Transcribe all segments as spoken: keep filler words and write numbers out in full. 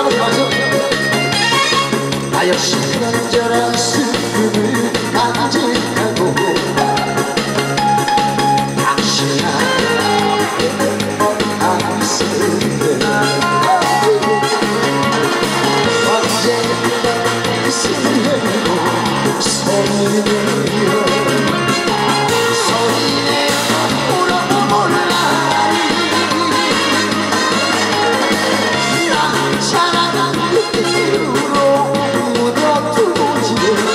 나의 시간절한 슬픔을 간직하고 당신 안 쓰네 언제나 쓰내고 소리내어 소리내어 울어보라니 난 차가운 느낌으로 묻어두지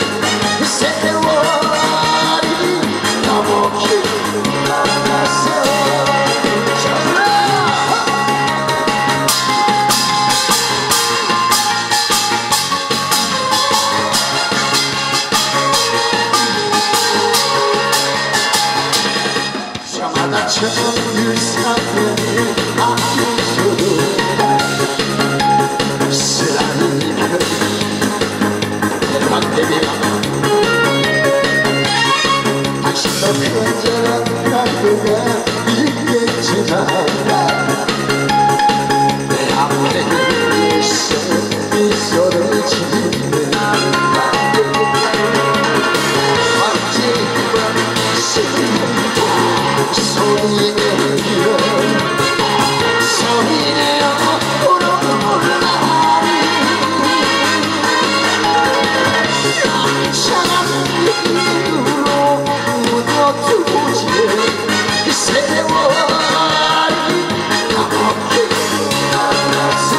세월이 너무 길어서 저마다 처음 사랑을 아껴줘도 쓰라니까 대박대비가 당신도 편전한 날가 있겠지만 내 앞에 있어 미소를 짓네 언제나 쓰고 소리내어 소리내어 울어보라니 차가운 느낌으로 묻어두고 지내 세월이 가볍게 나서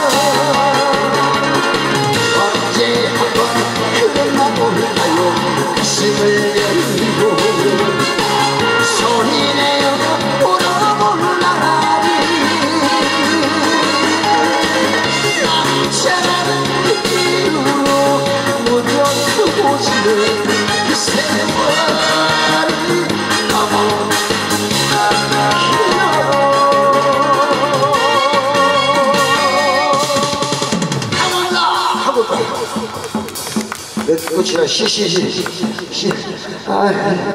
언제 한번 그랬나 몰라요 가슴을 열고 소리내어 울어보라니 난 차가운 느낌으로 묻어두고 지내 그 세월이 너무 길어 가만라 하고 몇 끝이야 시시시 시